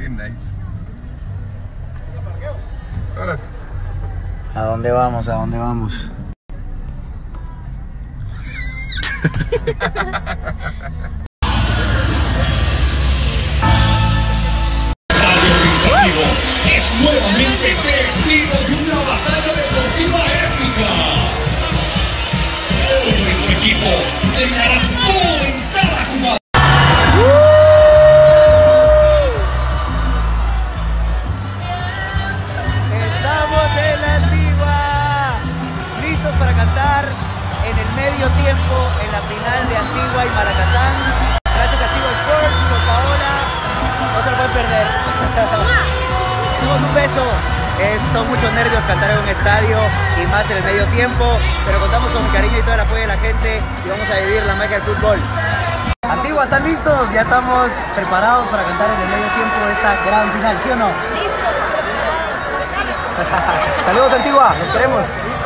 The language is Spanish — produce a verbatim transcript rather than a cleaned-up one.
Qué nice. Gracias. ¿A dónde vamos? ¿A dónde vamos? Es nuevamente testigo de una batalla deportiva épica. Todo nuestro equipo dejará todo en cada jugada. Estamos en la Antigua, listos para cantar en el medio tiempo en la final de Antigua y Malacatán. Gracias a Antigua Sports, por Paola, no se lo pueden perder. Tenemos un beso. Es, son muchos nervios cantar en un estadio y más en el medio tiempo, pero contamos con el cariño y todo el apoyo de la gente y vamos a vivir la magia del fútbol. Antigua, ¿están listos? Ya estamos preparados para cantar en el medio tiempo de esta gran final, ¿sí o no? Listo. Saludos, Antigua, los queremos.